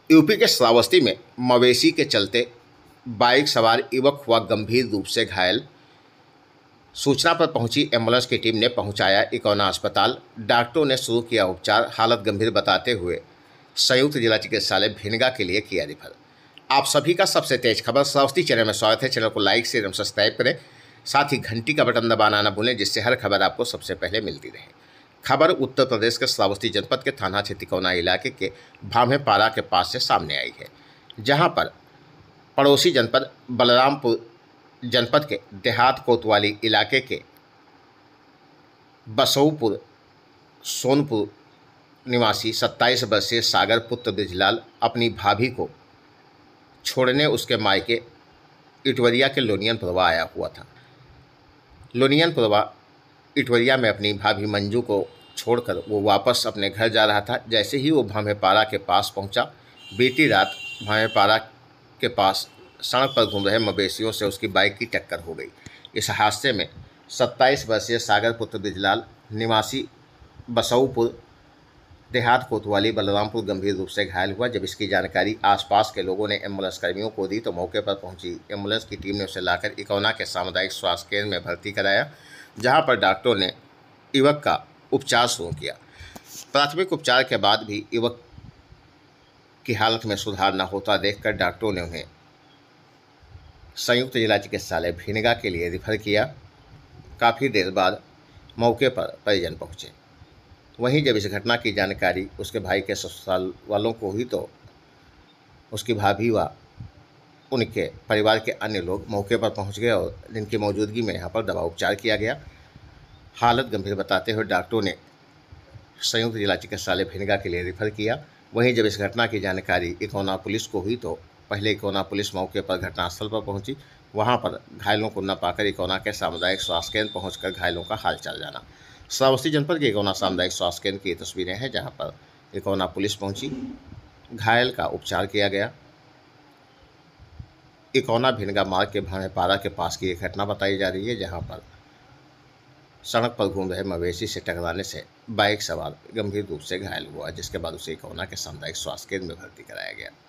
UP के श्रावस्ती में मवेशी के चलते बाइक सवार युवक हुआ गंभीर रूप से घायल। सूचना पर पहुंची एम्बुलेंस की टीम ने पहुंचाया इकोना अस्पताल। डॉक्टरों ने शुरू किया उपचार। हालत गंभीर बताते हुए संयुक्त जिला चिकित्सालय भिनगा के लिए किया रिफर। आप सभी का सबसे तेज खबर श्रावस्ती चैनल में स्वागत है। चैनल को लाइक शेयर एवं सब्सक्राइब करें, साथ ही घंटी का बटन दबाना न भूलें, जिससे हर खबर आपको सबसे पहले मिलती रहे। खबर उत्तर प्रदेश के श्रावस्ती जनपद के थाना क्षेत्र तिकोना इलाके के भामेपारा के पास से सामने आई है, जहां पर पड़ोसी जनपद बलरामपुर जनपद के देहात कोतवाली इलाके के बसौपुर सोनपुर निवासी 27 वर्षीय सागर पुत्र ब्रिजलाल अपनी भाभी को छोड़ने उसके मायके इटवरिया के लोनियनपुरवा आया हुआ था। लोनियनपुरवा इटवरिया में अपनी भाभी मंजू को छोड़कर वो वापस अपने घर जा रहा था। जैसे ही वो भामेपारा के पास पहुंचा, बीती रात भामेपारा के पास सड़क पर घूम रहे मवेशियों से उसकी बाइक की टक्कर हो गई। इस हादसे में 27 वर्षीय सागर पुत्र ब्रिजलाल निवासी बसौपुर देहात कोतवाली बलरामपुर गंभीर रूप से घायल हुआ। जब इसकी जानकारी आसपास के लोगों ने एम्बुलेंस कर्मियों को दी तो मौके पर पहुंची एम्बुलेंस की टीम ने उसे लाकर इकोना के सामुदायिक स्वास्थ्य केंद्र में भर्ती कराया, जहां पर डॉक्टरों ने युवक का उपचार शुरू किया। प्राथमिक उपचार के बाद भी युवक की हालत में सुधार न होता देखकर डॉक्टरों ने उन्हें संयुक्त जिला चिकित्सालय भिनगा के लिए रिफर किया। काफ़ी देर बाद मौके पर परिजन पहुंचे। वहीं जब इस घटना की जानकारी उसके भाई के ससुराल वालों को हुई तो उसकी भाभी व उनके परिवार के अन्य लोग मौके पर पहुंच गए और जिनकी मौजूदगी में यहां पर दवा उपचार किया गया। हालत गंभीर बताते हुए डॉक्टरों ने संयुक्त जिला चिकित्सालय भिनगा के लिए रिफर किया। वहीं जब इस घटना की जानकारी इकोना पुलिस को हुई तो पहले इकोना पुलिस मौके पर घटनास्थल पर पहुंची। वहां पर घायलों को न पाकर इकोना के सामुदायिक स्वास्थ्य केंद्र पहुंचकर घायलों का हालचाल जाना। श्रावस्ती जनपद के इकोना सामुदायिक स्वास्थ्य केंद्र की तस्वीरें हैं, जहां पर इकोना पुलिस पहुंची, घायल का उपचार किया गया। इकोना भिनगा मार्ग के भामेपारा के पास की एक घटना बताई जा रही है, जहां पर सड़क पर घूम रहे मवेशी से टकराने से बाइक सवार गंभीर रूप से घायल हुआ, जिसके बाद उसे इकोना के सामुदायिक स्वास्थ्य केंद्र में भर्ती कराया गया।